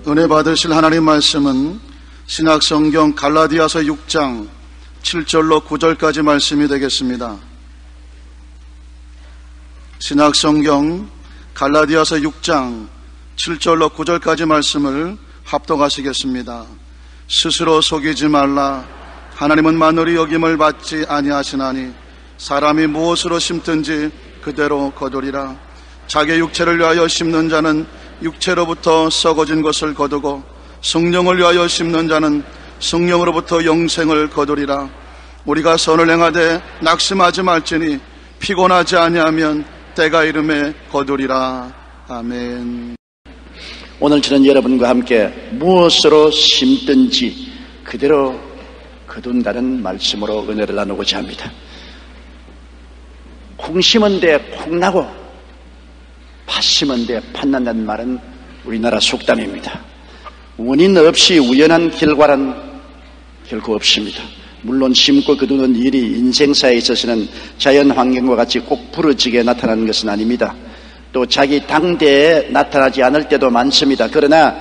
은혜 받으실 하나님 말씀은 신약성경 갈라디아서 6장 7절로 9절까지 말씀이 되겠습니다. 신약성경 갈라디아서 6장 7절로 9절까지 말씀을 합독하시겠습니다. 스스로 속이지 말라. 하나님은 만물이 여김을 받지 아니하시나니 사람이 무엇으로 심든지 그대로 거두리라. 자기 육체를 위하여 심는 자는 육체로부터 썩어진 것을 거두고 성령을 위하여 심는 자는 성령으로부터 영생을 거두리라. 우리가 선을 행하되 낙심하지 말지니 피곤하지 아니하면 때가 이름에 거두리라. 아멘. 오늘 저는 여러분과 함께 무엇으로 심든지 그대로 거둔다는 말씀으로 은혜를 나누고자 합니다. 콩 심은 데 콩 나고 팥 심은 데 팥 난다는 말은 우리나라 속담입니다. 원인 없이 우연한 결과란 결코 없습니다. 물론 심고 거두는 일이 인생사에 있어서는 자연 환경과 같이 꼭 부러지게 나타나는 것은 아닙니다. 또 자기 당대에 나타나지 않을 때도 많습니다. 그러나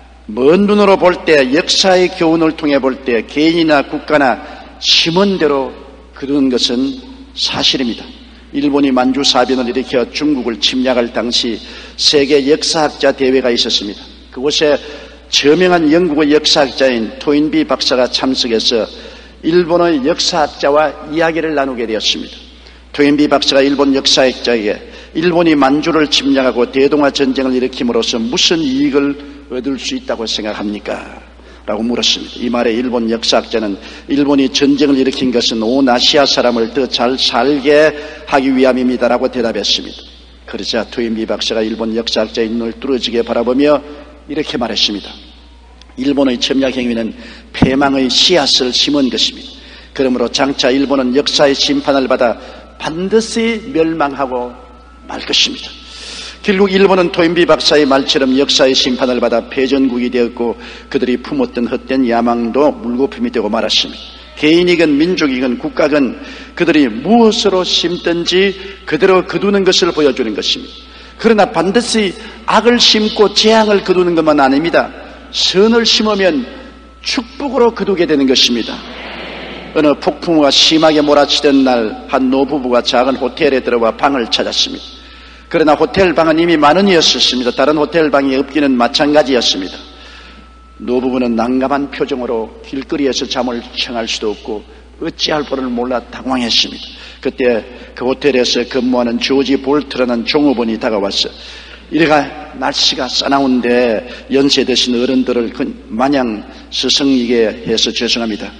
먼 눈으로 볼 때, 역사의 교훈을 통해 볼 때 개인이나 국가나 심은 대로 거두는 것은 사실입니다. 일본이 만주사변을 일으켜 중국을 침략할 당시 세계 역사학자 대회가 있었습니다. 그곳에 저명한 영국의 역사학자인 토인비 박사가 참석해서 일본의 역사학자와 이야기를 나누게 되었습니다. 토인비 박사가 일본 역사학자에게 일본이 만주를 침략하고 대동아 전쟁을 일으킴으로써 무슨 이익을 얻을 수 있다고 생각합니까? 라고 물었습니다. 이 말에 일본 역사학자는 일본이 전쟁을 일으킨 것은 온 아시아 사람을 더 잘 살게 하기 위함입니다라고 대답했습니다. 그러자 토인비 박사가 일본 역사학자의 눈을 뚫어지게 바라보며 이렇게 말했습니다. 일본의 침략 행위는 패망의 씨앗을 심은 것입니다. 그러므로 장차 일본은 역사의 심판을 받아 반드시 멸망하고 말 것입니다. 결국 일본은 토인비 박사의 말처럼 역사의 심판을 받아 패전국이 되었고 그들이 품었던 헛된 야망도 물거품이 되고 말았습니다. 개인이건 민족이건 국가건 그들이 무엇으로 심든지 그대로 거두는 것을 보여주는 것입니다. 그러나 반드시 악을 심고 재앙을 거두는 것만 아닙니다. 선을 심으면 축복으로 거두게 되는 것입니다. 어느 폭풍우가 심하게 몰아치던 날 한 노부부가 작은 호텔에 들어와 방을 찾았습니다. 그러나 호텔 방은 이미 만원이었습니다. 다른 호텔 방이 없기는 마찬가지였습니다. 노부부는 난감한 표정으로 길거리에서 잠을 청할 수도 없고 어찌할 바를 몰라 당황했습니다. 그때 그 호텔에서 근무하는 조지 볼트라는 종업원이 다가와서 이래가 날씨가 싸나운데 연세 드신 어른들을 마냥 스승이게 해서 죄송합니다.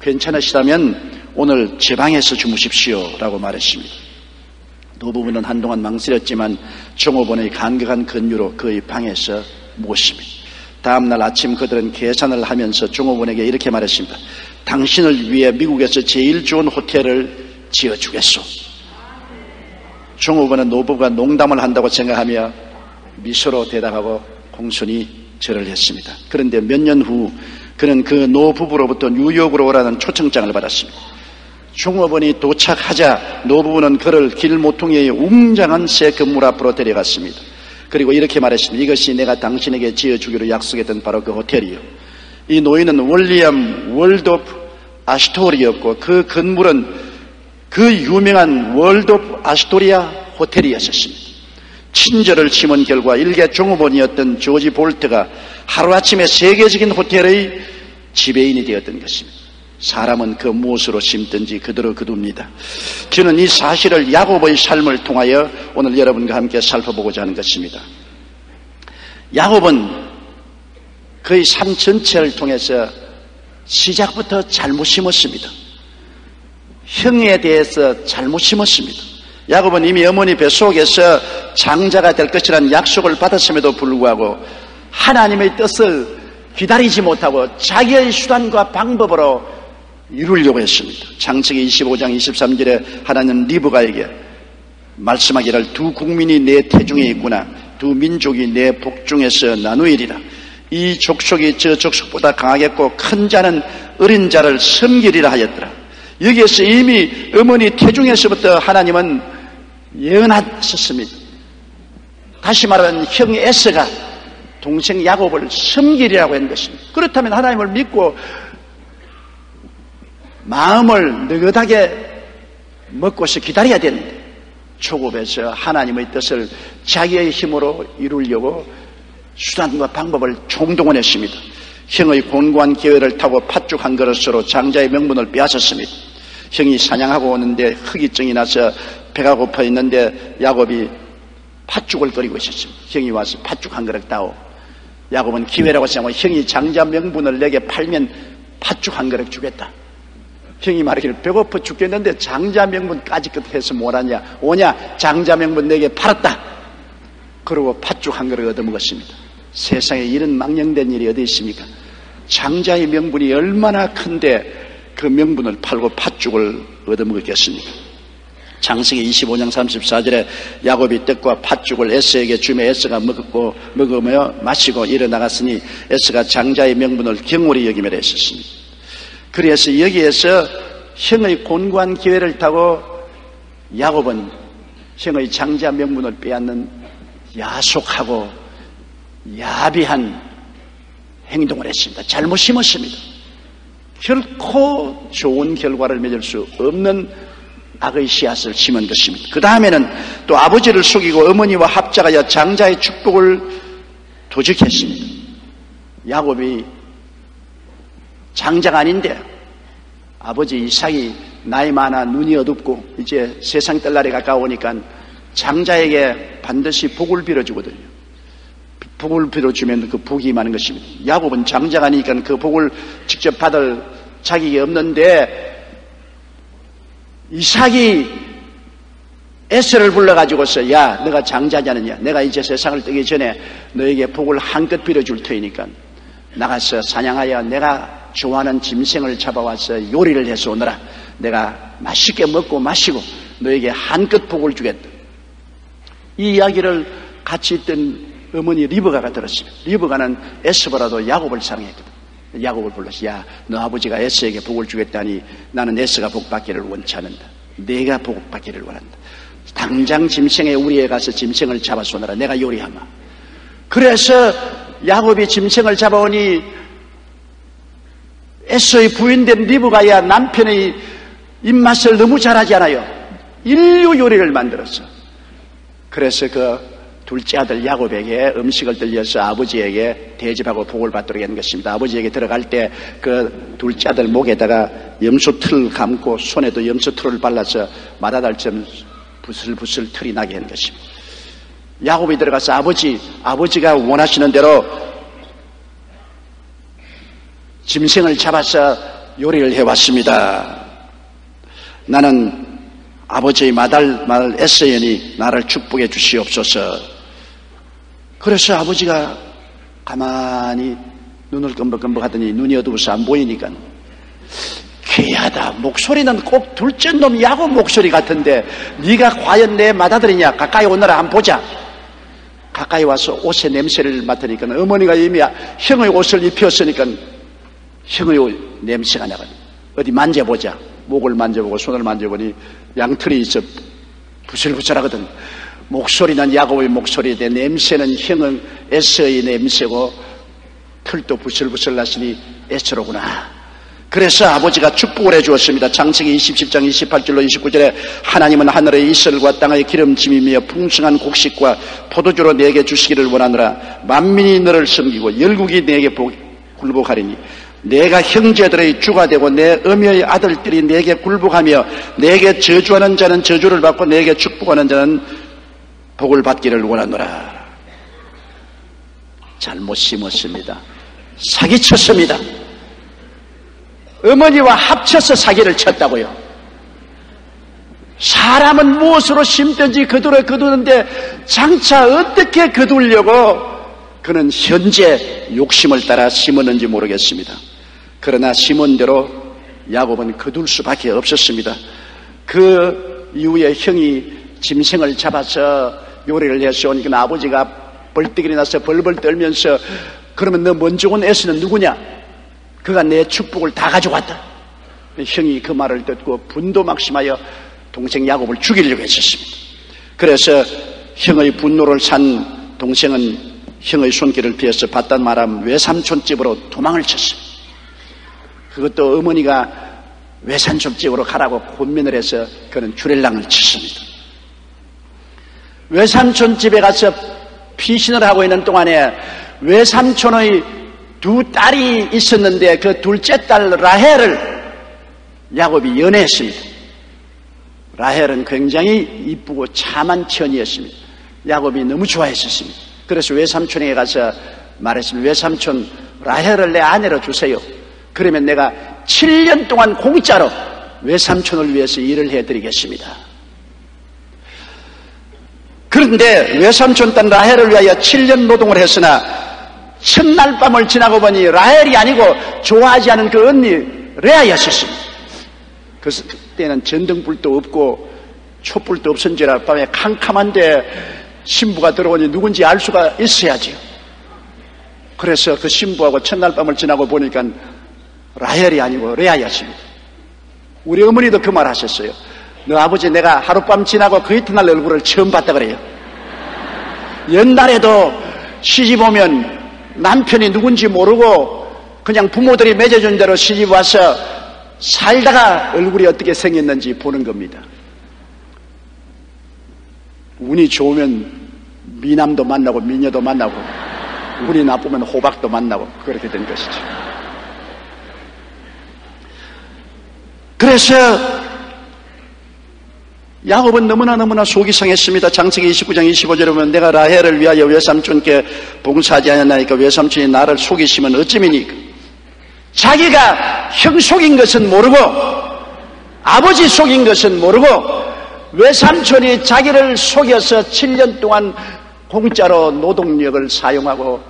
괜찮으시다면 오늘 제 방에서 주무십시오 라고 말했습니다. 노부부는 한동안 망설였지만 종업원의 간격한 권유로 그의 방에서 모십니다. 다음날 아침 그들은 계산을 하면서 종업원에게 이렇게 말했습니다. 당신을 위해 미국에서 제일 좋은 호텔을 지어주겠소. 종업원은 노부부가 농담을 한다고 생각하며 미소로 대답하고 공손히 절을 했습니다. 그런데 몇 년 후 그는 그 노부부로부터 뉴욕으로 오라는 초청장을 받았습니다. 종업원이 도착하자 노부부는 그를 길 모퉁이의 웅장한 새 건물 앞으로 데려갔습니다. 그리고 이렇게 말했습니다. 이것이 내가 당신에게 지어주기로 약속했던 바로 그 호텔이요. 이 노인은 월리엄 월도프 아스토리였고 그 건물은 그 유명한 월도프 아스토리아 호텔이었습니다. 친절을 심은 결과 일개 종업원이었던 조지 볼트가 하루아침에 세계적인 호텔의 지배인이 되었던 것입니다. 사람은 그 무엇으로 심든지 그대로 거둡니다. 저는 이 사실을 야곱의 삶을 통하여 오늘 여러분과 함께 살펴보고자 하는 것입니다. 야곱은 그의 삶 전체를 통해서 시작부터 잘못 심었습니다. 형에 대해서 잘못 심었습니다. 야곱은 이미 어머니 뱃속에서 장자가 될 것이라는 약속을 받았음에도 불구하고 하나님의 뜻을 기다리지 못하고 자기의 수단과 방법으로 이루려고 했습니다. 창세기 25장 23절에 하나님은 리브가에게 말씀하기를 두 국민이 내 태중에 있구나. 두 민족이 내 복중에서 나누이리라. 이 족속이 저 족속보다 강하겠고 큰 자는 어린 자를 섬기리라 하였더라. 여기에서 이미 어머니 태중에서부터 하나님은 예언하셨습니다. 다시 말하면 형 에서가 동생 야곱을 섬기리라고 한 것입니다. 그렇다면 하나님을 믿고 마음을 느긋하게 먹고서 기다려야 되는데 초급에서 하나님의 뜻을 자기의 힘으로 이루려고 수단과 방법을 총동원했습니다. 형의 곤고한 기회를 타고 팥죽 한 그릇으로 장자의 명분을 빼앗았습니다. 형이 사냥하고 오는데 흑이증이 나서 배가 고파 있는데 야곱이 팥죽을 끓이고 있었습니다. 형이 와서 팥죽 한 그릇 따오. 야곱은 기회라고 생각하고 형이 장자 명분을 내게 팔면 팥죽 한 그릇 주겠다. 형이 말하기를 배고파 죽겠는데 장자 명분까지 끝해서 뭐하냐, 오냐, 장자 명분 내게 팔았다. 그러고 팥죽 한 그릇 얻어먹었습니다. 세상에 이런 망령된 일이 어디 있습니까? 장자의 명분이 얼마나 큰데 그 명분을 팔고 팥죽을 얻어먹었겠습니까? 창세기 25장 34절에 야곱이 떡과 팥죽을 에서에게 주며 에서가 먹으며 마시고 일어나갔으니 에서가 장자의 명분을 경홀히 여기며 했었습니다. 그래서 여기에서 형의 곤고한 기회를 타고 야곱은 형의 장자 명분을 빼앗는 야속하고 야비한 행동을 했습니다. 잘못 심었습니다. 결코 좋은 결과를 맺을 수 없는 악의 씨앗을 심은 것입니다. 그 다음에는 또 아버지를 속이고 어머니와 합작하여 장자의 축복을 도적했습니다. 야곱이 장자가 아닌데 아버지 이삭이 나이 많아 눈이 어둡고 이제 세상 뜰 날이 가까우니까 장자에게 반드시 복을 빌어주거든요. 복을 빌어주면 그 복이 많은 것입니다. 야곱은 장자가 아니니까 그 복을 직접 받을 자격이 없는데 이삭이 에서를 불러가지고서 야 너가 장자지 않느냐, 내가 이제 세상을 뜨기 전에 너에게 복을 한껏 빌어줄 테니까 나가서 사냥하여 내가 좋아하는 짐승을 잡아와서 요리를 해서 오너라. 내가 맛있게 먹고 마시고 너에게 한껏 복을 주겠다. 이 이야기를 같이 있던 어머니 리브가가 들었습니다. 리브가는 에서보다도 야곱을 사랑했거든. 야곱을 불러서 야 너 아버지가 에서에게 복을 주겠다니 나는 에서가 복 받기를 원치 않는다. 내가 복 받기를 원한다. 당장 짐승의 우리에 가서 짐승을 잡아서 오너라. 내가 요리하마. 그래서 야곱이 짐승을 잡아오니 에서의 부인된 리브가야 남편의 입맛을 너무 잘하지 않아요. 인류 요리를 만들었어. 그래서 그 둘째 아들 야곱에게 음식을 들려서 아버지에게 대접하고 복을 받도록 하는 것입니다. 아버지에게 들어갈 때 그 둘째 아들 목에다가 염소틀을 감고 손에도 염소틀을 발라서 마다달처럼 부슬부슬 털이 나게 하는 것입니다. 야곱이 들어가서 아버지가 원하시는 대로 짐승을 잡아서 요리를 해왔습니다. 나는 아버지의 맏아들 에서연이 나를 축복해 주시옵소서. 그래서 아버지가 가만히 눈을 끔벅끔벅 하더니 눈이 어두워서 안 보이니까 귀하다. 목소리는 꼭 둘째 놈 야곱 목소리 같은데 네가 과연 내 맏아들이냐? 가까이 오너라 한번 보자. 가까이 와서 옷의 냄새를 맡으니까 어머니가 이미 형의 옷을 입혔으니까 형의 옷 냄새가 나거든. 어디 만져보자. 목을 만져보고 손을 만져보니 양털이 있어 부슬부슬하거든. 목소리는 야곱의 목소리인데 냄새는 형은 에서의 냄새고 털도 부슬부슬 나시니 에서로구나. 그래서 아버지가 축복을 해주었습니다. 창세기 27장 28절로 29절에 하나님은 하늘의 이슬과 땅의 기름짐이며 풍성한 곡식과 포도주로 내게 주시기를 원하노라. 만민이 너를 섬기고 열국이 내게 굴복하리니 내가 형제들의 주가 되고 내 어미의 아들들이 내게 굴복하며 내게 저주하는 자는 저주를 받고 내게 축복하는 자는 복을 받기를 원하노라. 잘못 심었습니다. 사기쳤습니다. 어머니와 합쳐서 사기를 쳤다고요. 사람은 무엇으로 심든지 거두는데 장차 어떻게 거두려고 그는 현재 욕심을 따라 심었는지 모르겠습니다. 그러나 심은 대로 야곱은 거둘 수밖에 없었습니다. 그 이후에 형이 짐승을 잡아서 요리를 해서 오니까 아버지가 벌떡이 나서 벌벌 떨면서 그러면 너 먼저 온 에서는 누구냐? 그가 내 축복을 다 가져왔다. 형이 그 말을 듣고 분도 막심하여 동생 야곱을 죽이려고 했었습니다. 그래서 형의 분노를 산 동생은 형의 손길을 피해서 바단 마람 외삼촌 집으로 도망을 쳤습니다. 그것도 어머니가 외삼촌 집으로 가라고 권면을 해서 그는 주렐랑을 쳤습니다. 외삼촌 집에 가서 피신을 하고 있는 동안에 외삼촌의 두 딸이 있었는데 그 둘째 딸 라헬을 야곱이 연애했습니다. 라헬은 굉장히 이쁘고 참한 처녀였습니다. 야곱이 너무 좋아했었습니다. 그래서 외삼촌에게 가서 말했습니다. 외삼촌, 라헬을 내 아내로 주세요. 그러면 내가 7년 동안 공짜로 외삼촌을 위해서 일을 해드리겠습니다. 그런데 외삼촌 딸 라헬을 위하여 7년 노동을 했으나 첫날 밤을 지나고 보니 라헬이 아니고 좋아하지 않은 그 언니 레아였었습니다. 그때는 전등불도 없고 촛불도 없은지라 밤에 캄캄한데 신부가 들어오니 누군지 알 수가 있어야지요. 그래서 그 신부하고 첫날 밤을 지나고 보니까 라헬이 아니고 레아였습니다. 우리 어머니도 그 말 하셨어요. 너 아버지 내가 하룻밤 지나고 그 이튿날 얼굴을 처음 봤다 그래요. 옛날에도 시집 오면 남편이 누군지 모르고 그냥 부모들이 맺어준 대로 시집 와서 살다가 얼굴이 어떻게 생겼는지 보는 겁니다. 운이 좋으면 미남도 만나고 미녀도 만나고 운이 나쁘면 호박도 만나고 그렇게 된 것이죠. 그래서 야곱은 너무나 속이 상했습니다. 창세기 29장 25절에 보면 내가 라헬을 위하여 외삼촌께 봉사하지 않았나이까 외삼촌이 나를 속이시면 어찌미니까. 자기가 형 속인 것은 모르고 아버지 속인 것은 모르고 외삼촌이 자기를 속여서 7년 동안 공짜로 노동력을 사용하고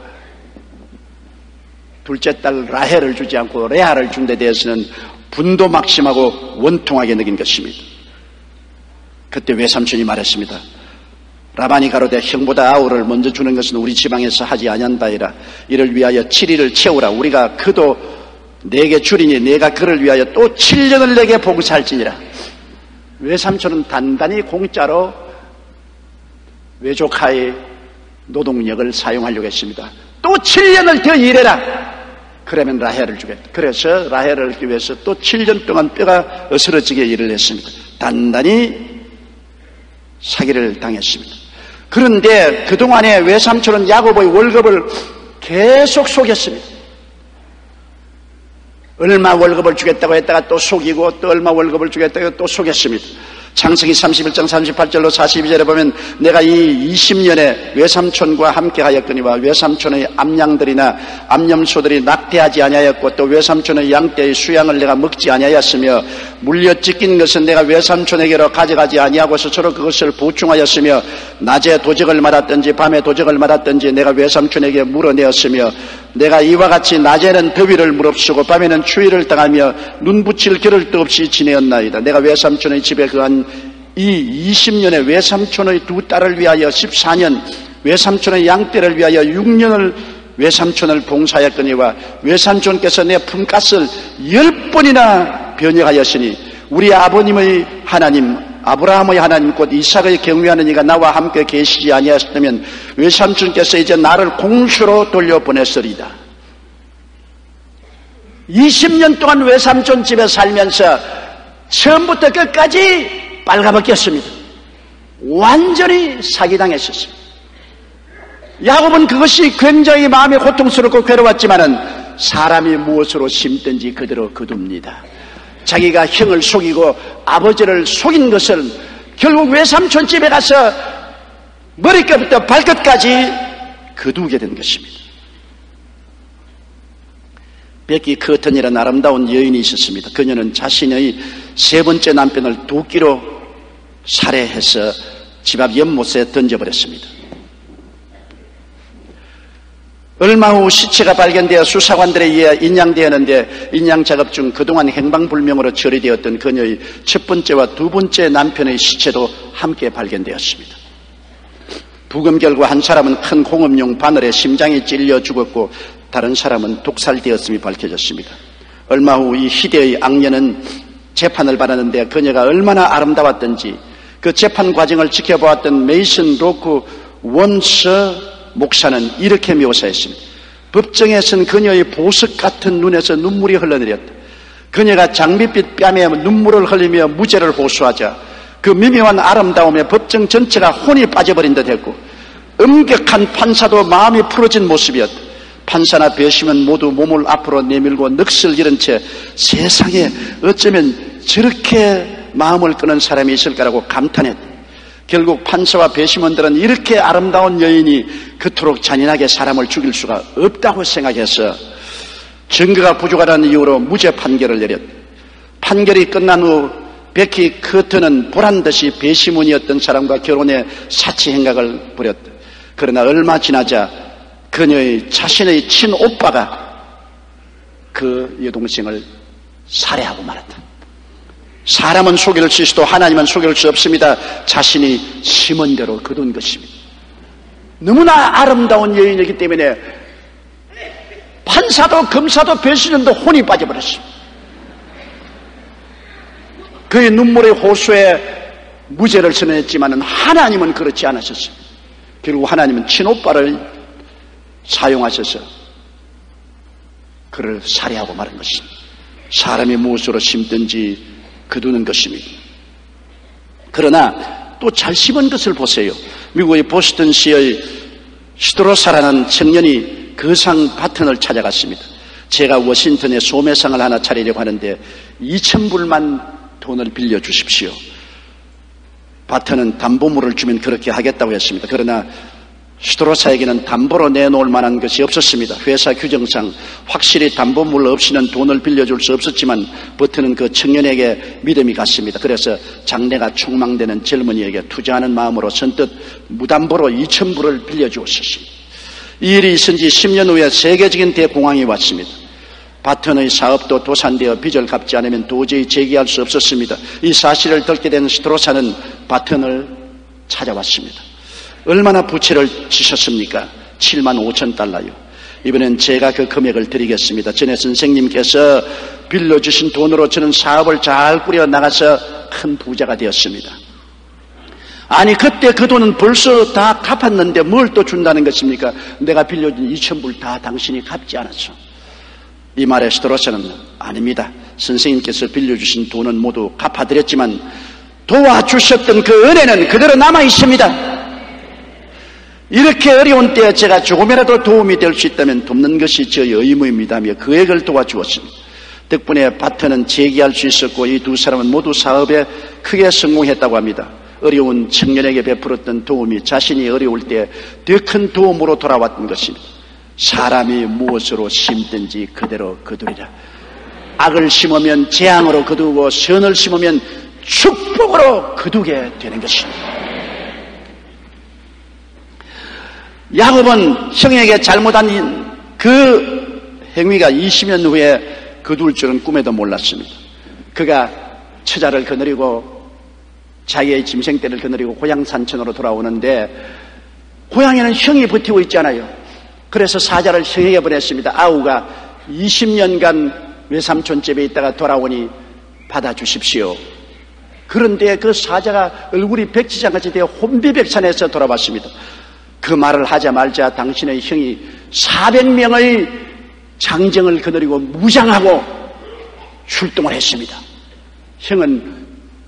둘째 딸 라헬을 주지 않고 레아를 준 데 대해서는 분도 막심하고 원통하게 느낀 것입니다. 그때 외삼촌이 말했습니다. 라반이 가로되 형보다 아우를 먼저 주는 것은 우리 지방에서 하지 아니한다이라. 이를 위하여 7일을 채우라. 우리가 그도 내게 주리니 내가 그를 위하여 또 7년을 내게 봉사할지니라. 외삼촌은 단단히 공짜로 외조카의 노동력을 사용하려고 했습니다. 또 7년을 더 일해라. 그러면 라헬을 주겠다. 그래서 라헬을 얻기 위해서 또 7년 동안 뼈가 어스러지게 일을 했습니다. 단단히 사기를 당했습니다. 그런데 그동안에 외삼촌은 야곱의 월급을 계속 속였습니다. 얼마 월급을 주겠다고 했다가 또 속이고 또 얼마 월급을 주겠다고 또 속였습니다. 창세기 31장 38절로 42절에 보면 내가 이 20년에 외삼촌과 함께 하였거니와 외삼촌의 암양들이나 암염소들이 낙태하지 아니하였고 또 외삼촌의 양떼의 수양을 내가 먹지 아니하였으며 물려 찢긴 것은 내가 외삼촌에게로 가져가지 아니하고서 서로 그것을 보충하였으며 낮에 도적을 말았든지 밤에 도적을 말았든지 내가 외삼촌에게 물어내었으며 내가 이와 같이 낮에는 더위를 무릅쓰고 밤에는 추위를 당하며 눈 붙일 겨를도 없이 지내었나이다. 내가 외삼촌의 집에 그한 이 20년에 외삼촌의 두 딸을 위하여 14년, 외삼촌의 양떼를 위하여 6년을 외삼촌을 봉사하였거니와 외삼촌께서 내 품값을 10번이나 변형하였으니 우리 아버님의 하나님 아브라함의 하나님 곧 이삭의 경외하는 이가 나와 함께 계시지 아니하셨다면 외삼촌께서 이제 나를 공수로 돌려보냈으리다. 20년 동안 외삼촌 집에 살면서 처음부터 끝까지 빨가벗겼습니다. 완전히 사기당했었습니다. 야곱은 그것이 굉장히 마음이 고통스럽고 괴로웠지만은 사람이 무엇으로 심든지 그대로 거둡니다. 자기가 형을 속이고 아버지를 속인 것을 결국 외삼촌 집에 가서 머리끝부터 발끝까지 거두게 된 것입니다. 베키 커튼이라는 아름다운 여인이 있었습니다. 그녀는 자신의 세 번째 남편을 도끼로 살해해서 집 앞 연못에 던져버렸습니다. 얼마 후 시체가 발견되어 수사관들에 의해 인양되었는데 인양 작업 중 그동안 행방불명으로 처리되었던 그녀의 첫 번째와 두 번째 남편의 시체도 함께 발견되었습니다. 부검 결과 한 사람은 큰 공업용 바늘에 심장이 찔려 죽었고 다른 사람은 독살되었음이 밝혀졌습니다. 얼마 후 이 희대의 악녀는 재판을 받았는데 그녀가 얼마나 아름다웠던지 그 재판 과정을 지켜보았던 메이슨 로크 원서 목사는 이렇게 묘사했습니다. 법정에선 그녀의 보석 같은 눈에서 눈물이 흘러내렸다. 그녀가 장밋빛 뺨에 눈물을 흘리며 무죄를 호소하자 그 미묘한 아름다움에 법정 전체가 혼이 빠져버린 듯 했고, 엄격한 판사도 마음이 풀어진 모습이었다. 판사나 배심은 모두 몸을 앞으로 내밀고 넋을 잃은 채 세상에 어쩌면 저렇게 마음을 끄는 사람이 있을까라고 감탄했다. 결국 판사와 배심원들은 이렇게 아름다운 여인이 그토록 잔인하게 사람을 죽일 수가 없다고 생각해서 증거가 부족하다는 이유로 무죄 판결을 내렸다. 판결이 끝난 후 베키 커튼은 보란듯이 배심원이었던 사람과 결혼해 사치 행각을 벌였다. 그러나 얼마 지나자 그녀의 자신의 친오빠가 그 여동생을 살해하고 말았다. 사람은 속일 수 있어도 하나님은 속일 수 없습니다. 자신이 심은 대로 거둔 것입니다. 너무나 아름다운 여인이기 때문에 판사도 검사도 배심원도 혼이 빠져버렸습니다. 그의 눈물의 호소에 무죄를 선언했지만 하나님은 그렇지 않으셨어요. 결국 하나님은 친오빠를 사용하셔서 그를 살해하고 마는 것입니다. 사람이 무엇으로 심든지 거두는 것입니다. 그러나 또 잘 심은 것을 보세요. 미국의 보스턴시의 슈트로사라는 청년이 거상 바튼을 찾아갔습니다. 제가 워싱턴에 소매상을 하나 차리려고 하는데 2,000불만 돈을 빌려주십시오. 바튼은 담보물을 주면 그렇게 하겠다고 했습니다. 그러나 슈트로사에게는 담보로 내놓을 만한 것이 없었습니다. 회사 규정상 확실히 담보물 없이는 돈을 빌려줄 수 없었지만 버튼은 그 청년에게 믿음이 갔습니다. 그래서 장래가 촉망되는 젊은이에게 투자하는 마음으로 선뜻 무담보로 2,000불을 빌려주었습니다. 이 일이 있은 지 10년 후에 세계적인 대공황이 왔습니다. 바튼의 사업도 도산되어 빚을 갚지 않으면 도저히 재기할 수 없었습니다. 이 사실을 듣게 된 슈트로사는 바튼을 찾아왔습니다. 얼마나 부채를 지셨습니까? 75,000달러요. 이번엔 제가 그 금액을 드리겠습니다. 전에 선생님께서 빌려주신 돈으로 저는 사업을 잘 꾸려 나가서 큰 부자가 되었습니다. 아니 그때 그 돈은 벌써 다 갚았는데 뭘 또 준다는 것입니까? 내가 빌려준 2,000불 다 당신이 갚지 않았어. 이 말에 슈트로사는 아닙니다. 선생님께서 빌려주신 돈은 모두 갚아드렸지만 도와주셨던 그 은혜는 그대로 남아있습니다. 이렇게 어려운 때에 제가 조금이라도 도움이 될 수 있다면 돕는 것이 저의 의무입니다 하며 그액을 도와주었습니다. 덕분에 바튼은 재기할 수 있었고 이 두 사람은 모두 사업에 크게 성공했다고 합니다. 어려운 청년에게 베풀었던 도움이 자신이 어려울 때 더 큰 도움으로 돌아왔던 것입니다. 사람이 무엇으로 심든지 그대로 거두리라. 악을 심으면 재앙으로 거두고 선을 심으면 축복으로 거두게 되는 것입니다. 야곱은 형에게 잘못한 그 행위가 20년 후에 거둘 줄은 꿈에도 몰랐습니다. 그가 처자를 거느리고 자기의 짐승떼를 거느리고 고향 산천으로 돌아오는데 고향에는 형이 버티고 있잖아요. 그래서 사자를 형에게 보냈습니다. 아우가 20년간 외삼촌 집에 있다가 돌아오니 받아주십시오. 그런데 그 사자가 얼굴이 백지장같이 되어 혼비백산해서 돌아왔습니다. 그 말을 하자마자 당신의 형이 400명의 장정을 거느리고 무장하고 출동을 했습니다. 형은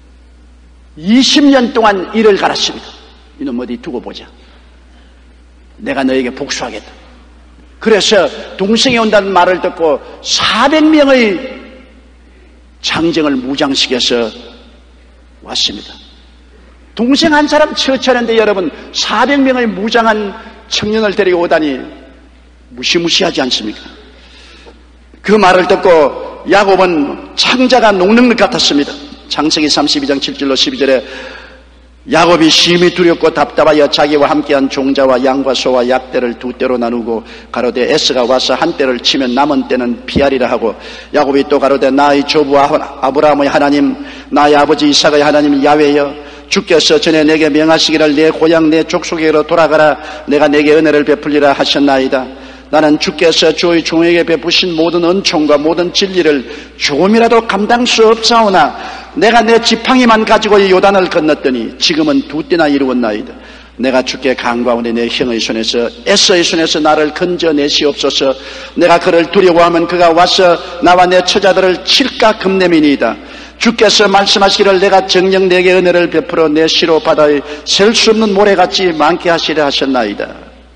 20년 동안 이를 갈았습니다. 이놈 어디 두고 보자. 내가 너에게 복수하겠다. 그래서 동생이 온다는 말을 듣고 400명의 장정을 무장시켜서 왔습니다. 동생 한 사람 처치하는데 여러분 400명의 무장한 청년을 데리고 오다니 무시무시하지 않습니까? 그 말을 듣고 야곱은 창자가 녹는 것 같았습니다. 창세기 32장 7절로 12절에 야곱이 심히 두렵고 답답하여 자기와 함께한 종자와 양과 소와 약대를 두 떼로 나누고 가로되 에스가 와서 한 떼를 치면 남은 떼는 피하리라 하고 야곱이 또 가로되 나의 조부 아브라함의 하나님 나의 아버지 이삭의 하나님 야훼여 주께서 전에 내게 명하시기를 내 고향 내 족속에게로 돌아가라 내가 내게 은혜를 베풀리라 하셨나이다. 나는 주께서 주의 종에게 베푸신 모든 은총과 모든 진리를 조금이라도 감당 수 없사오나 내가 내 지팡이만 가지고 이 요단을 건넜더니 지금은 두 떼나 이루었나이다. 내가 주께 간구하오니 내 형의 손에서 에서의 손에서 나를 건져내시옵소서. 내가 그를 두려워하면 그가 와서 나와 내 처자들을 칠까 금내미니이다. 주께서 말씀하시기를 내가 정녕 내게 은혜를 베풀어 내 시로 바다에 셀 수 없는 모래같이 많게 하시려 하셨나이다.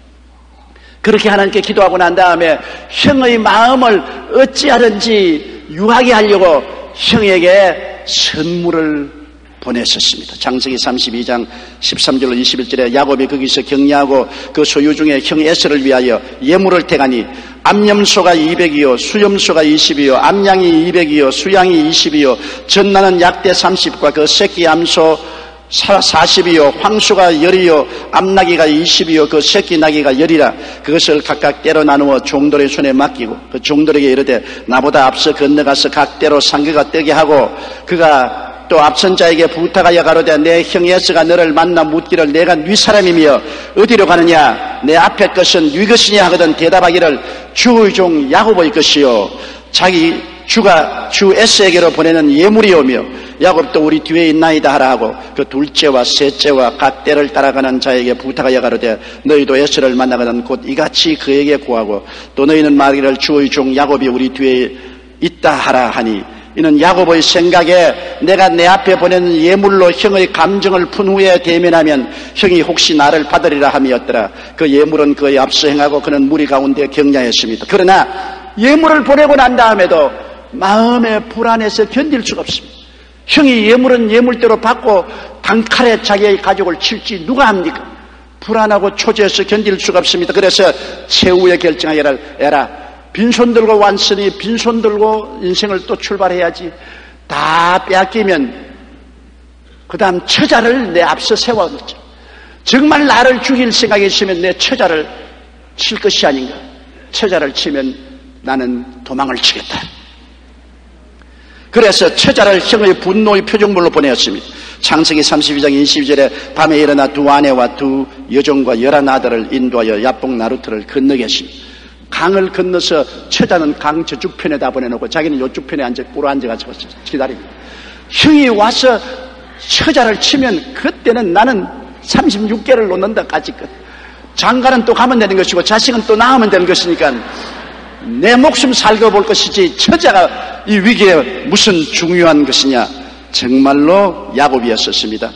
그렇게 하나님께 기도하고 난 다음에 형의 마음을 어찌하든지 유하게 하려고 형에게 선물을 보냈었습니다. 창세기 32장 13절로 21절에 야곱이 거기서 격려하고 그 소유 중에 형 에서를 위하여 예물을 택하니 암염소가 200이요 수염소가 20이요 암양이 200이요 수양이 20이요 전나는 약대 30과 그 새끼 암소 40이요 황소가 10이요 암나귀가 20이요 그 새끼 나귀가 10이라 그것을 각각 때로 나누어 종들의 손에 맡기고 그 종들에게 이르되 나보다 앞서 건너가서 각대로 상거가 뜨게 하고 그가 또 앞선 자에게 부탁하여 가로되 내 형 에서가 너를 만나 묻기를 내가 네 사람이며 어디로 가느냐 내 앞에 것은 네 것이냐 하거든 대답하기를 주의 종 야곱의 것이요 자기 주가 주 에서에게로 보내는 예물이오며 야곱도 우리 뒤에 있나이다 하라 하고 그 둘째와 셋째와 각 때를 따라가는 자에게 부탁하여 가로되 너희도 에서를 만나거든 곧 이같이 그에게 구하고 또 너희는 말하기를 주의 종 야곱이 우리 뒤에 있다 하라 하니 이는 야곱의 생각에 내가 내 앞에 보내는 예물로 형의 감정을 푼 후에 대면하면 형이 혹시 나를 받으리라 함이었더라. 그 예물은 그의 앞서 행하고 그는 무리 가운데 격려했습니다. 그러나 예물을 보내고 난 다음에도 마음의 불안해서 견딜 수가 없습니다. 형이 예물은 예물대로 받고 단칼에 자기의 가족을 칠지 누가 합니까? 불안하고 초조해서 견딜 수가 없습니다. 그래서 최후에 결정하기를 에라 빈손 들고 왔으니 빈손 들고 인생을 또 출발해야지. 다 빼앗기면 그 다음 처자를 내 앞서 세워놓자. 정말 나를 죽일 생각이 있으면 내 처자를 칠 것이 아닌가. 처자를 치면 나는 도망을 치겠다. 그래서 처자를 형의 분노의 표정물로 보내었습니다. 창세기 32장 22절에 밤에 일어나 두 아내와 두 여종과 11 아들을 인도하여 야복 나루트를 건너게 했습니다. 강을 건너서 처자는 강 저쪽 편에다 보내놓고 자기는 이쪽 편에 꿇어 앉아가지고 기다립니다. 형이 와서 처자를 치면 그때는 나는 36개를 놓는다까지 끝. 장가는 또 가면 되는 것이고 자식은 또 낳으면 되는 것이니까 내 목숨 살펴볼 것이지 처자가 이 위기에 무슨 중요한 것이냐. 정말로 야곱이었었습니다.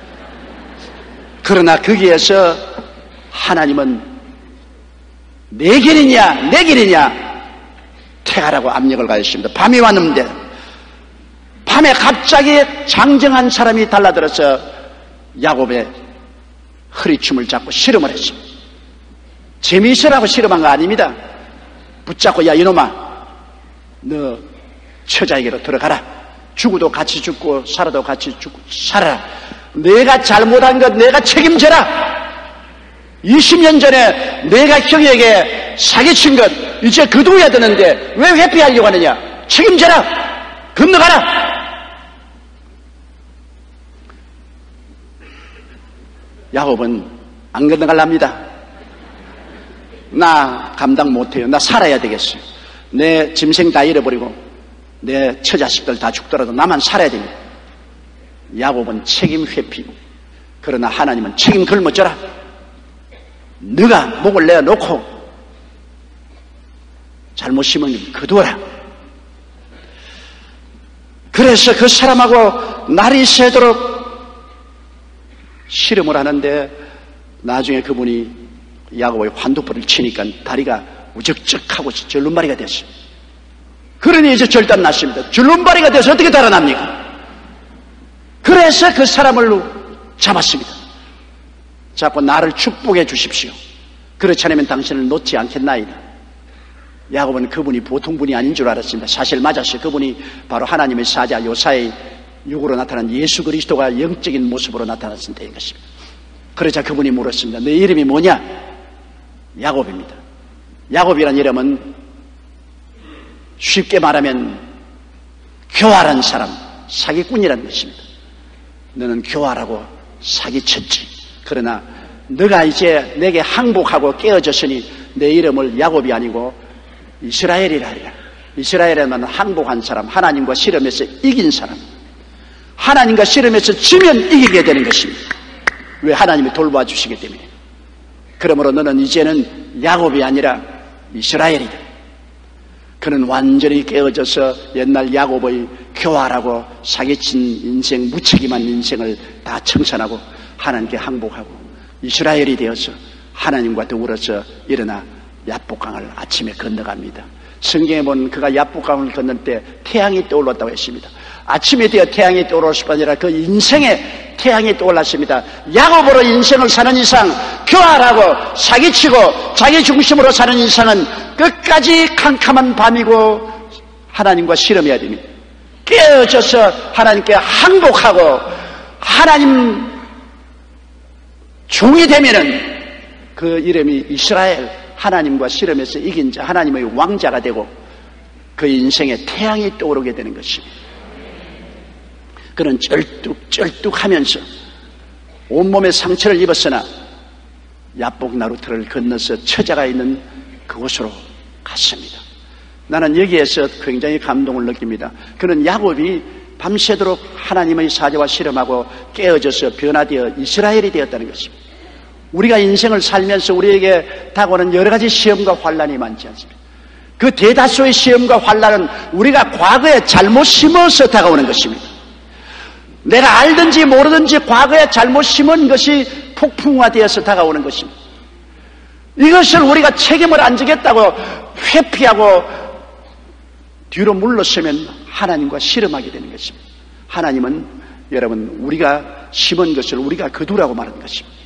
그러나 거기에서 하나님은 내 길이냐 내 길이냐 택하라고 압력을 가했습니다. 밤이 왔는데 밤에 갑자기 장정한 사람이 달라들어서 야곱의 허리춤을 잡고 실험을 했습니다. 재미있으라고 실험한 거 아닙니다. 붙잡고 야 이놈아 너 처자에게로 들어가라. 죽어도 같이 죽고 살아도 같이 죽고 살아라. 내가 잘못한 것 내가 책임져라. 20년 전에 내가 형에게 사기친 것 이제 거두어야 되는데 왜 회피하려고 하느냐. 책임져라. 건너가라. 야곱은 안 건너갈랍니다. 나 감당 못해요. 나 살아야 되겠어요. 내 짐승 다 잃어버리고 내 처자식들 다 죽더라도 나만 살아야 됩니다. 야곱은 책임 회피. 그러나 하나님은 책임 걸머져라. 네가 목을 내놓고 잘못 심은 거두어라. 그래서 그 사람하고 날이 새도록 실험을 하는데 나중에 그분이 야곱의 환도불을 치니까 다리가 우적적하고 절름발이가 됐어요. 그러니 이제 절단 났습니다. 절름발이가 돼서 어떻게 달아납니까? 그래서 그 사람을 잡았습니다. 자꾸 나를 축복해 주십시오. 그렇지 않으면 당신을 놓지 않겠나이다. 야곱은 그분이 보통 분이 아닌 줄 알았습니다. 사실 맞았어요. 그분이 바로 하나님의 사자 요사의 육으로 나타난 예수 그리스도가 영적인 모습으로 나타났을 때인 것입니다. 그러자 그분이 물었습니다. 내 이름이 뭐냐? 야곱입니다. 야곱이란 이름은 쉽게 말하면 교활한 사람, 사기꾼이라는 것입니다. 너는 교활하고 사기쳤지. 그러나 너가 이제 내게 항복하고 깨어졌으니 내 이름을 야곱이 아니고 이스라엘이라 하리라. 이스라엘에만 항복한 사람, 하나님과 씨름에서 이긴 사람. 하나님과 씨름에서 지면 이기게 되는 것입니다. 왜? 하나님이 돌봐 주시기 때문에. 그러므로 너는 이제는 야곱이 아니라 이스라엘이다. 그는 완전히 깨어져서 옛날 야곱의 교활하고 사기친 인생, 무책임한 인생을 다 청산하고 하나님께 항복하고 이스라엘이 되어서 하나님과 더불어서 일어나 야복강을 아침에 건너갑니다. 성경에 보면 그가 야복강을 건널 때 태양이 떠올랐다고 했습니다. 아침에 되어 태양이 떠올랐을 뿐 아니라 그 인생에 태양이 떠올랐습니다. 야곱으로 인생을 사는 이상, 교활하고 사기치고 자기 중심으로 사는 이상은 끝까지 캄캄한 밤이고 하나님과 씨름해야 됩니다. 깨어져서 하나님께 항복하고 하나님 종이 되면은 그 이름이 이스라엘, 하나님과 씨름해서 이긴 자, 하나님의 왕자가 되고 그 인생에 태양이 떠오르게 되는 것입니다. 그는 쩔뚝쩔뚝하면서 온몸에 상처를 입었으나 야복 나루터를 건너서 처자가 있는 그곳으로 갔습니다. 나는 여기에서 굉장히 감동을 느낍니다. 그는 야곱이 밤새도록 하나님의 사자와 씨름하고 깨어져서 변화되어 이스라엘이 되었다는 것입니다. 우리가 인생을 살면서 우리에게 다가오는 여러 가지 시험과 환란이 많지 않습니다. 그 대다수의 시험과 환란은 우리가 과거에 잘못 심어서 다가오는 것입니다. 내가 알든지 모르든지 과거에 잘못 심은 것이 폭풍화되어서 다가오는 것입니다. 이것을 우리가 책임을 안 지겠다고 회피하고 뒤로 물러서면 하나님과 씨름하게 되는 것입니다. 하나님은 여러분 우리가 심은 것을 우리가 거두라고 말하는 것입니다.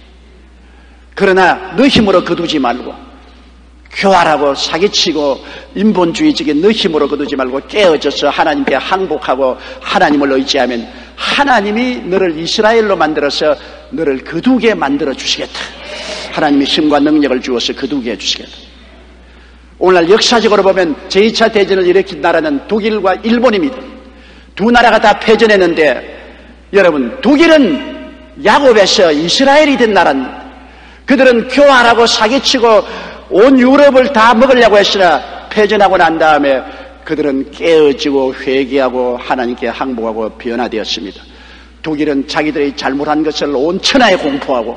그러나 너 힘으로 거두지 말고 교활하고 사기치고 인본주의적인 너 힘으로 거두지 말고 깨어져서 하나님께 항복하고 하나님을 의지하면 하나님이 너를 이스라엘로 만들어서 너를 거두게 만들어 주시겠다. 하나님이 힘과 능력을 주어서 거두게 해주시겠다. 오늘날 역사적으로 보면 제2차 대전을 일으킨 나라는 독일과 일본입니다. 두 나라가 다 패전했는데 여러분 독일은 야곱에서 이스라엘이 된 나라입니다. 그들은 교활하고 사기치고 온 유럽을 다 먹으려고 했으나 패전하고 난 다음에 그들은 깨어지고 회개하고 하나님께 항복하고 변화되었습니다. 독일은 자기들이 잘못한 것을 온 천하에 공포하고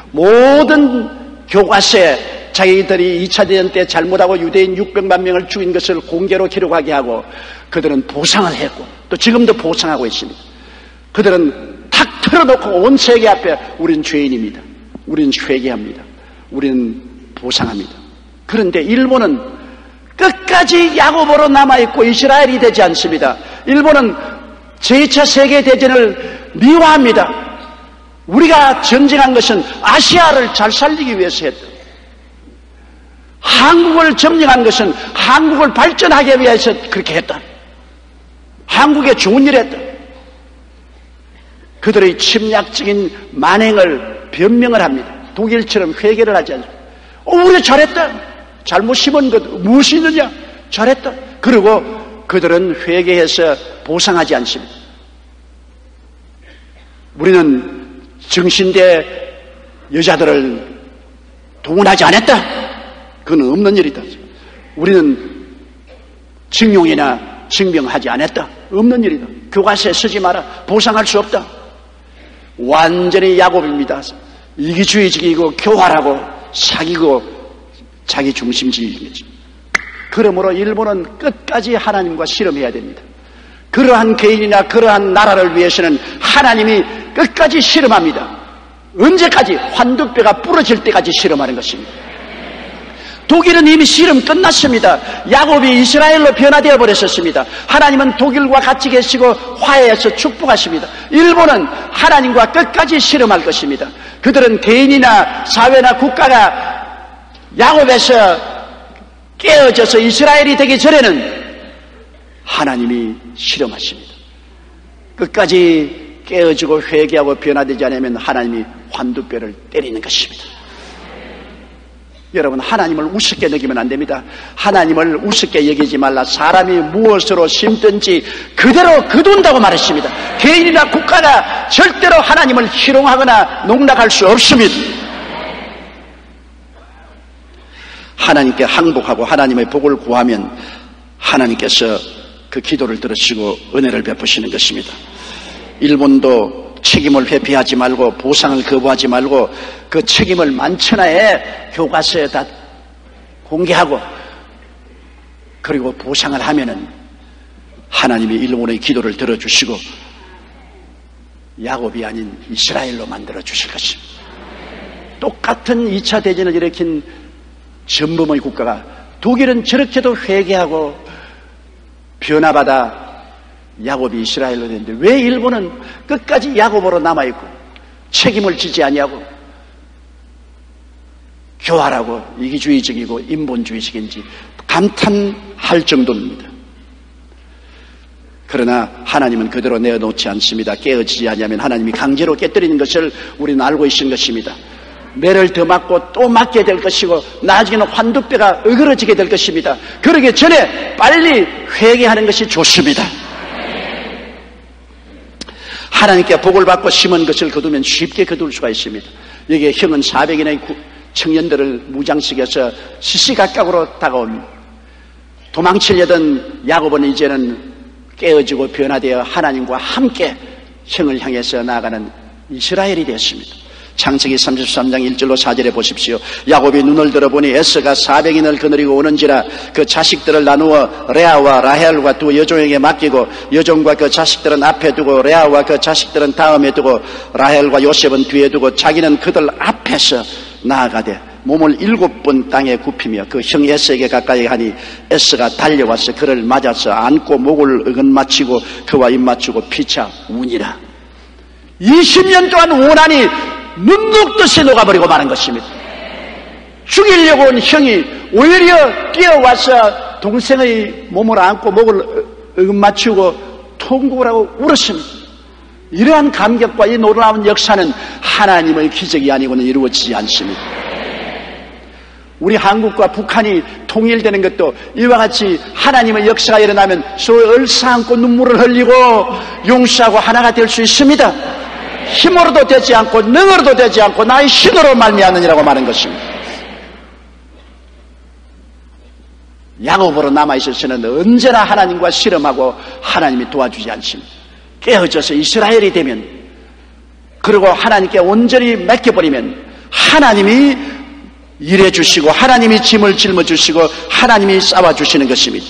모든 교과서에 자기들이 2차 대전 때 잘못하고 유대인 600만 명을 죽인 것을 공개로 기록하게 하고 그들은 보상을 했고 또 지금도 보상하고 있습니다. 그들은 탁 털어놓고 온 세계 앞에 우린 죄인입니다. 우린 회개합니다. 우리는 보상합니다. 그런데 일본은 끝까지 야곱으로 남아있고 이스라엘이 되지 않습니다. 일본은 제2차 세계대전을 미화합니다. 우리가 전쟁한 것은 아시아를 잘 살리기 위해서 했다. 한국을 점령한 것은 한국을 발전하기 위해서 그렇게 했다. 한국에 좋은 일을 했다. 그들의 침략적인 만행을 변명을 합니다. 독일처럼 회개를 하지 않습니다. 우리가 잘했다. 잘못 심은 것 무엇이 있느냐? 잘했다. 그리고 그들은 회개해서 보상하지 않습니다. 우리는 정신대 여자들을 동원하지 않았다. 그건 없는 일이다. 우리는 징용이나 징병하지 않았다. 없는 일이다. 교과서에 쓰지 마라. 보상할 수 없다. 완전히 야곱입니다. 이기주의적이고 교활하고 사기고 자기 중심주의인 거죠. 그러므로 일본은 끝까지 하나님과 씨름해야 됩니다. 그러한 개인이나 그러한 나라를 위해서는 하나님이 끝까지 씨름합니다. 언제까지? 환두뼈가 부러질 때까지 씨름하는 것입니다. 독일은 이미 씨름 끝났습니다. 야곱이 이스라엘로 변화되어 버렸었습니다. 하나님은 독일과 같이 계시고 화해해서 축복하십니다. 일본은 하나님과 끝까지 씨름할 것입니다. 그들은 개인이나 사회나 국가가 야곱에서 깨어져서 이스라엘이 되기 전에는 하나님이 실험하십니다. 끝까지 깨어지고 회개하고 변화되지 않으면 하나님이 환두뼈를 때리는 것입니다. 여러분, 하나님을 우습게 여기면 안 됩니다. 하나님을 우습게 여기지 말라. 사람이 무엇으로 심든지 그대로 거둔다고 말했습니다. 개인이나 국가가 절대로 하나님을 희롱하거나 농락할 수 없습니다. 하나님께 항복하고 하나님의 복을 구하면 하나님께서 그 기도를 들으시고 은혜를 베푸시는 것입니다. 일본도 책임을 회피하지 말고 보상을 거부하지 말고 그 책임을 만천하에 교과서에 다 공개하고 그리고 보상을 하면은 하나님이 일본의 기도를 들어주시고 야곱이 아닌 이스라엘로 만들어 주실 것입니다. 똑같은 2차 대전을 일으킨 전범의 국가가 독일은 저렇게도 회개하고 변화받아 야곱이 이스라엘로 됐는데 왜 일본은 끝까지 야곱으로 남아있고 책임을 지지 아니하고 교활하고 이기주의적이고 인본주의적인지 감탄할 정도입니다. 그러나 하나님은 그대로 내어놓지 않습니다. 깨어지지 아니하면 하나님이 강제로 깨뜨리는 것을 우리는 알고 있는 것입니다. 매를 더 맞고 또 맞게 될 것이고 나중에는 환두뼈가 어그러지게 될 것입니다. 그러기 전에 빨리 회개하는 것이 좋습니다. 하나님께 복을 받고 심은 것을 거두면 쉽게 거둘 수가 있습니다. 여기에 형은 400인의 청년들을 무장시켜서 시시각각으로 다가옵니다. 도망치려던 야곱은 이제는 깨어지고 변화되어 하나님과 함께 형을 향해서 나아가는 이스라엘이 되었습니다. 창세기 33장 1절로 4절에 보십시오. 야곱이 눈을 들어보니 에서가 400인을 거느리고 오는지라 그 자식들을 나누어 레아와 라헬과 두 여종에게 맡기고 여종과 그 자식들은 앞에 두고 레아와 그 자식들은 다음에 두고 라헬과 요셉은 뒤에 두고 자기는 그들 앞에서 나아가되 몸을 7번 땅에 굽히며 그 형 에서에게 가까이 하니 에서가 달려와서 그를 맞아서 안고 목을 어긋맞히고 그와 입맞추고 피차 우니라. 20년 동안 원한이 눈 녹듯이 녹아버리고 마는 것입니다. 죽이려고 온 형이 오히려 뛰어와서 동생의 몸을 안고 목을 어긋맞추고 통곡을 하고 울었습니다. 이러한 감격과 이 놀라운 역사는 하나님의 기적이 아니고는 이루어지지 않습니다. 우리 한국과 북한이 통일되는 것도 이와 같이 하나님의 역사가 일어나면 서로 얼싸안고 눈물을 흘리고 용서하고 하나가 될 수 있습니다. 힘으로도 되지 않고 능으로도 되지 않고 나의 신으로 말미암느니라고 말한 것입니다. 야곱으로 남아있어서는 언제나 하나님과 씨름하고 하나님이 도와주지 않습니다. 깨어져서 이스라엘이 되면 그리고 하나님께 온전히 맡겨버리면 하나님이 일해주시고 하나님이 짐을 짊어주시고 하나님이 싸워주시는 것입니다.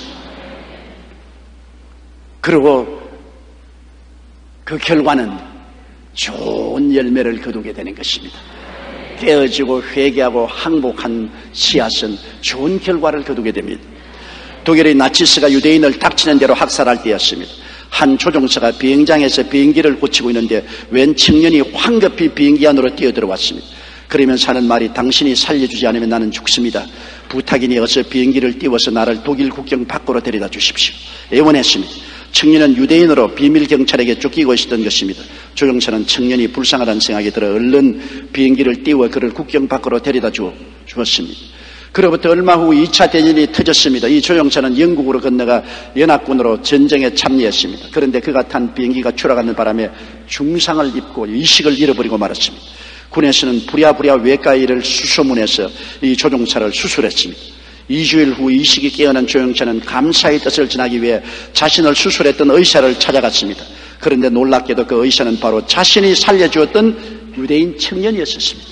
그리고 그 결과는 좋은 열매를 거두게 되는 것입니다. 깨어지고 회개하고 항복한 씨앗은 좋은 결과를 거두게 됩니다. 독일의 나치스가 유대인을 닥치는 대로 학살할 때였습니다. 한 조종사가 비행장에서 비행기를 고치고 있는데 웬 청년이 황급히 비행기 안으로 뛰어들어왔습니다. 그러면서 하는 말이 당신이 살려주지 않으면 나는 죽습니다. 부탁이니 어서 비행기를 띄워서 나를 독일 국경 밖으로 데려다 주십시오. 애원했습니다. 청년은 유대인으로 비밀 경찰에게 쫓기고 있었던 것입니다. 조종사는 청년이 불쌍하다는 생각이 들어 얼른 비행기를 띄워 그를 국경 밖으로 데려다 주었습니다. 그로부터 얼마 후 2차 대전이 터졌습니다. 이 조종사는 영국으로 건너가 연합군으로 전쟁에 참여했습니다. 그런데 그가 탄 비행기가 추락하는 바람에 중상을 입고 의식을 잃어버리고 말았습니다. 군에서는 부랴부랴 외과의를 수소문해서 이 조종사를 수술했습니다. 2주일 후 의식이 깨어난 조종사는 감사의 뜻을 전하기 위해 자신을 수술했던 의사를 찾아갔습니다. 그런데 놀랍게도 그 의사는 바로 자신이 살려주었던 유대인 청년이었습니다.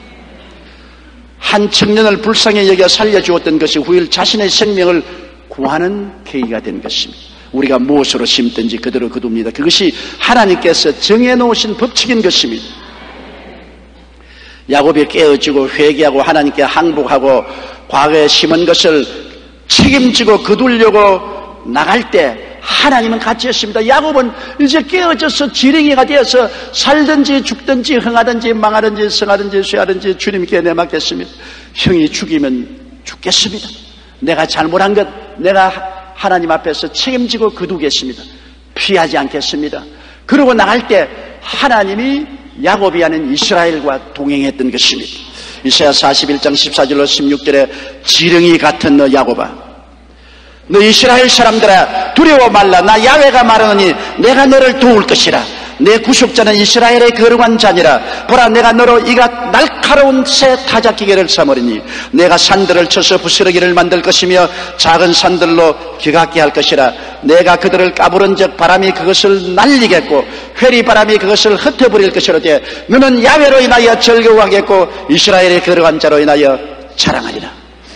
한 청년을 불쌍히 여겨 살려주었던 것이 후일 자신의 생명을 구하는 계기가 된 것입니다. 우리가 무엇으로 심든지 그대로 거둡니다. 그것이 하나님께서 정해놓으신 법칙인 것입니다. 야곱이 깨어지고 회개하고 하나님께 항복하고 과거에 심은 것을 책임지고 거두려고 나갈 때 하나님은 같이 했습니다. 야곱은 이제 깨어져서 지렁이가 되어서 살든지 죽든지 흥하든지 망하든지 성하든지 쇠하든지 주님께 내맡겠습니다. 형이 죽이면 죽겠습니다. 내가 잘못한 것 내가 하나님 앞에서 책임지고 거두겠습니다. 피하지 않겠습니다. 그러고 나갈 때 하나님이 야곱이 아닌 이스라엘과 동행했던 것입니다. 이사야 41장 14절로 16절에 지렁이 같은 너 야곱아, 너 이스라엘 사람들아 두려워 말라. 나 야훼가 말하노니 내가 너를 도울 것이라. 내 구속자는 이스라엘의 거룩한 자니라. 보라, 내가 너로 이가 날카로운 새 타작기계를 삼으리니 내가 산들을 쳐서 부스러기를 만들 것이며 작은 산들로 기각게 할 것이라. 내가 그들을 까부른즉 바람이 그것을 날리겠고 회리바람이 그것을 흩어버릴 것이로되 너는 야훼로 인하여 즐거워하겠고 이스라엘의 거룩한 자로 인하여 자랑하리라.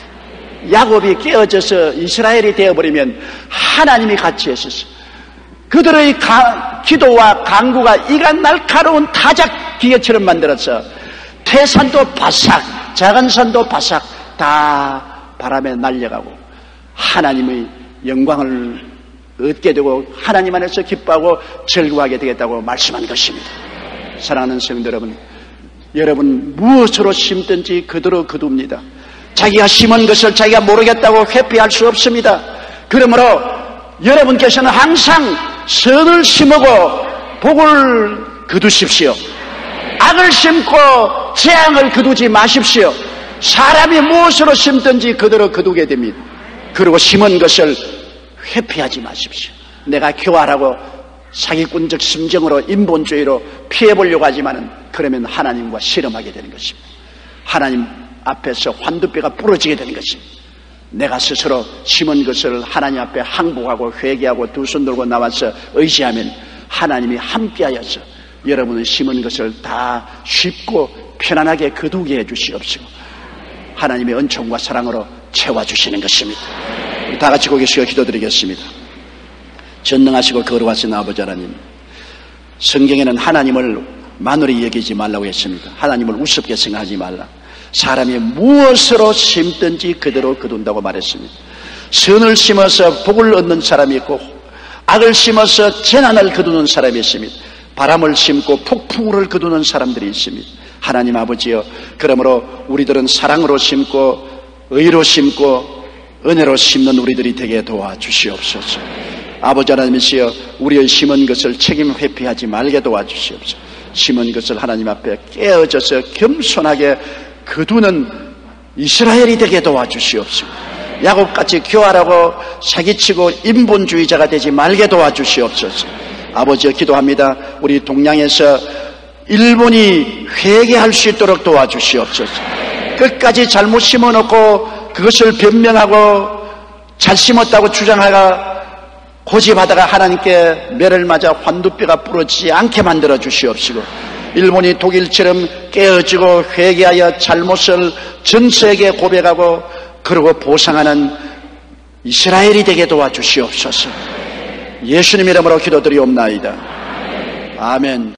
야곱이 깨어져서 이스라엘이 되어버리면 하나님이 같이 했었어. 그들의 기도와 간구가 이가 날카로운 타작 기계처럼 만들어서 태산도 바삭, 작은 산도 바삭 다 바람에 날려가고 하나님의 영광을 얻게 되고 하나님 안에서 기뻐하고 즐거워하게 되겠다고 말씀한 것입니다. 사랑하는 성도 여러분, 여러분 무엇으로 심든지 그대로 거둡니다. 자기가 심은 것을 자기가 모르겠다고 회피할 수 없습니다. 그러므로 여러분께서는 항상 선을 심고 복을 거두십시오. 악을 심고 재앙을 거두지 마십시오. 사람이 무엇으로 심든지 그대로 거두게 됩니다. 그리고 심은 것을 회피하지 마십시오. 내가 교활하고 사기꾼적 심정으로 인본주의로 피해보려고 하지만은 그러면 하나님과 실험하게 되는 것입니다. 하나님 앞에서 환두뼈가 부러지게 되는 것입니다. 내가 스스로 심은 것을 하나님 앞에 항복하고 회개하고 두 손 들고 나와서 의지하면 하나님이 함께하여서 여러분의 심은 것을 다 쉽고 편안하게 거두게 해주시옵시고 하나님의 은총과 사랑으로 채워주시는 것입니다. 우리 다 같이 고개 숙여 기도드리겠습니다. 전능하시고 거룩하신 아버지 하나님, 성경에는 하나님을 만홀히 여기지 말라고 했습니다. 하나님을 우습게 생각하지 말라. 사람이 무엇으로 심든지 그대로 거둔다고 말했습니다. 선을 심어서 복을 얻는 사람이 있고 악을 심어서 재난을 거두는 사람이 있습니다. 바람을 심고 폭풍우를 거두는 사람들이 있습니다. 하나님 아버지여, 그러므로 우리들은 사랑으로 심고 의로 심고 은혜로 심는 우리들이 되게 도와주시옵소서. 아버지 하나님이시여, 우리의 심은 것을 책임 회피하지 말게 도와주시옵소서. 심은 것을 하나님 앞에 깨어져서 겸손하게 거두는 이스라엘이 되게 도와주시옵소서. 야곱같이 교활하고 사기치고 인본주의자가 되지 말게 도와주시옵소서. 아버지여, 기도합니다. 우리 동양에서 일본이 회개할 수 있도록 도와주시옵소서. 끝까지 잘못 심어놓고 그것을 변명하고 잘 심었다고 주장하다가 고집하다가 하나님께 매를 맞아 환두뼈가 부러지지 않게 만들어 주시옵시고, 일본이 독일처럼 깨어지고 회개하여 잘못을 전 세계에 고백하고 그러고 보상하는 이스라엘이 되게 도와주시옵소서. 예수님 이름으로 기도드리옵나이다. 아멘.